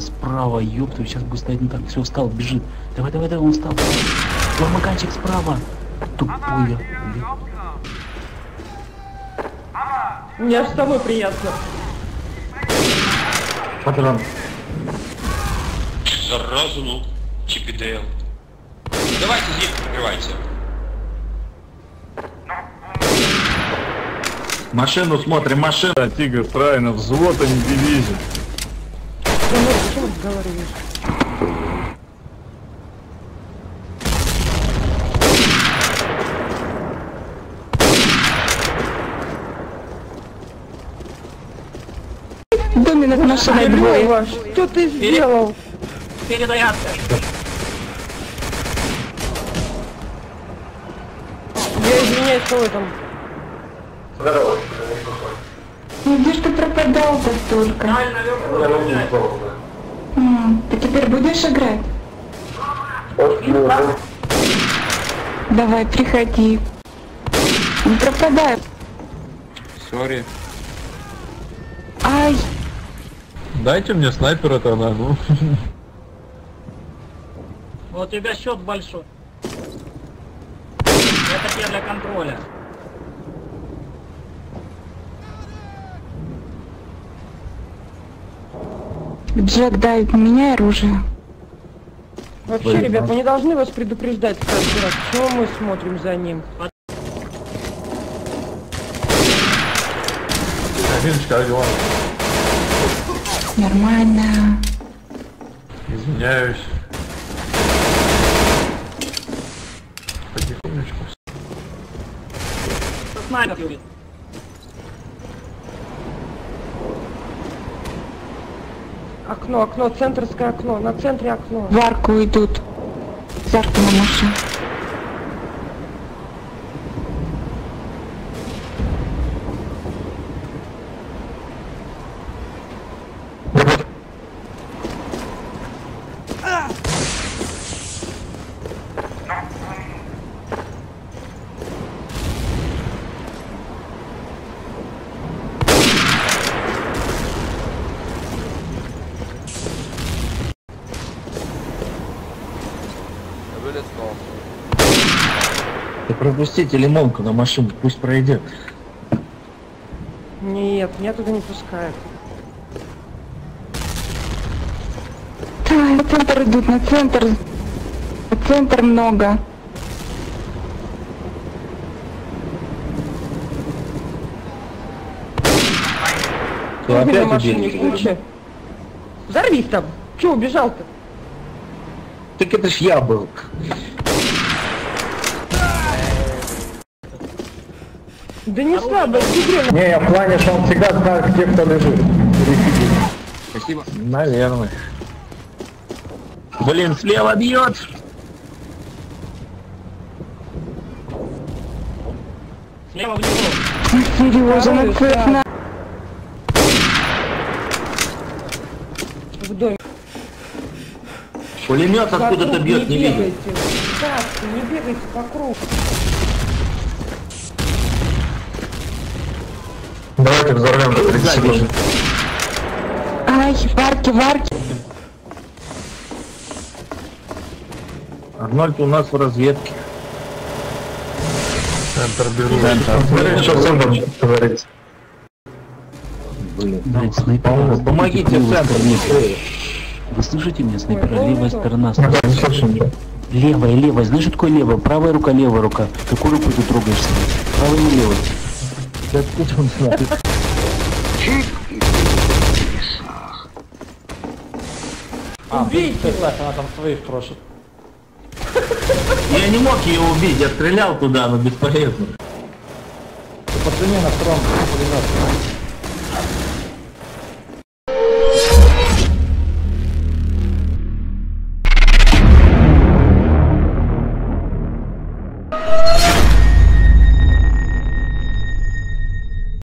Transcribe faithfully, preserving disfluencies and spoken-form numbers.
встал справа, ёпту, сейчас будет стоять не так. Все, встал, бежит. Давай, давай, давай, он встал. Фламаганчик справа. Тупой. Мне аж с тобой приятно. Патрон. Заразу, ну, Чипидейл. Давайте зим прикрывайте. Машину смотрим, машина. Да, Тигр, правильно, взвод, а не дивизия. Да ну, почему ты говоришь? В доме над машиной двое. Лёва, что ты сделал? Перезарядка. Я извиняюсь, что в этом. Здорово. Ну где ж ты пропадал так только? М, Ты теперь будешь играть? Давай, приходи. Не пропадай. Сори. Ай, Дайте мне снайпера тогда, ну. Вот у тебя счет большой. Это тебе для контроля. Джек, дай, меняй оружие. Вообще, Блин, ребят, ну. мы не должны вас предупреждать каждый раз. Почему мы смотрим за ним? Миночка, как дела? Нормально. Извиняюсь. Потихонечку. Снайпер, Юрий. Окно, окно, центрское окно, на центре окно. В арку идут. В арку на машине. Ты пропустите лимонку на машину, пусть пройдет. Нет, меня туда не пускают. Да, на центр идут, на центр. На центр много. Ты Иди на опять машине, убили? куча. Взорви их там. Че убежал-то? Так это ж я был. Да не слабо, тигрёнок. Не, я в плане, что он всегда знает, где кто лежит. Спасибо. Наверное. Блин, слева бьет. Слева внизу. Серьезно, на центр. В доме. Пулемет откуда-то Вокруг бьет, не видел. бегайте. Так, не бегайте по кругу. Давайте взорвем до тридцати секунд. Ай, в арке, в арке. Арнольд у нас в разведке. Центр беру. Смотри, что центр говорит. Блин. Блять, снайпера. Помогите центру, быстрее. Вы слышите меня, снайпера? Ой, Левая ой, сторона. Ну, не слышу ничего. Левая, левая. Знаешь, что такое левая? Правая рука, левая рука. Какую руку ты трогаешься? Правой или левой? Да откуда он знает? Убейте его. Я не мог ее убить, я стрелял туда, но бесполезно. Пацаны на втором пулемете.